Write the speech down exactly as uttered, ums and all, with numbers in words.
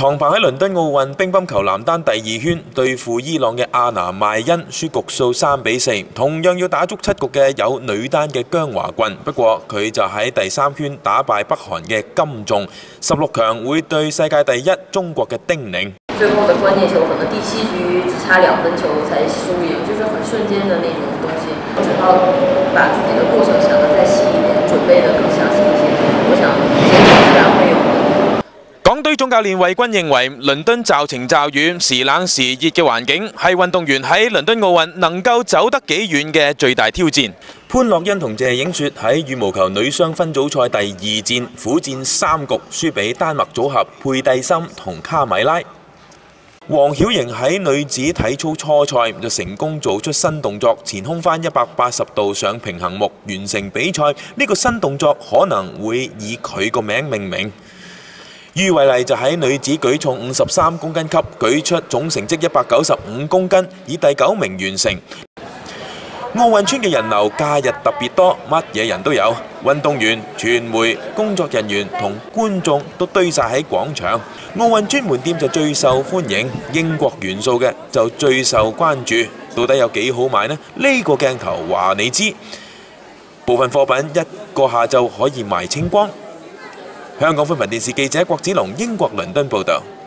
唐鵬喺倫敦奧運乒乓球男單第二圈對付伊朗嘅阿拿邁恩，輸局數三比四。同樣要打足七局嘅有女單嘅姜華珺，不過佢就喺第三圈打敗北韓嘅金仲，十六強會對世界第一中國嘅丁寧。 最後的關鍵球可能第七局只差兩分球才輸贏，就是很瞬間的那種東西。只要把自己的過程想得再細一點，準備得更詳細一些，我想結果自然會有的。 港隊總教練衛軍認為，倫敦驟晴驟雨、時冷時熱嘅環境係運動員喺倫敦奧運能夠走得幾遠嘅最大挑戰。潘樂欣同謝影雪喺羽毛球女雙分組賽第二戰苦戰三局，輸俾丹麥組合佩蒂森同卡米拉。黃曉瑩喺女子體操初賽就成功做出新動作，前空翻一百八十度上平衡木，完成比賽。呢個新動作可能會以佢個名命名。于慧麗就喺女子舉重五十三公斤級舉出總成績一百九十五公斤，以第九名完成。奧運村嘅人流假日特別多，乜嘢人都有，運動員、傳媒、工作人員同觀眾都堆晒喺廣場。奧運專門店就最受歡迎，英國元素嘅就最受關注。到底有幾好買呢？呢個鏡頭話你知，部分貨品一個下晝可以賣清光。香港寬頻電視記者郭子龍，英國倫敦報導。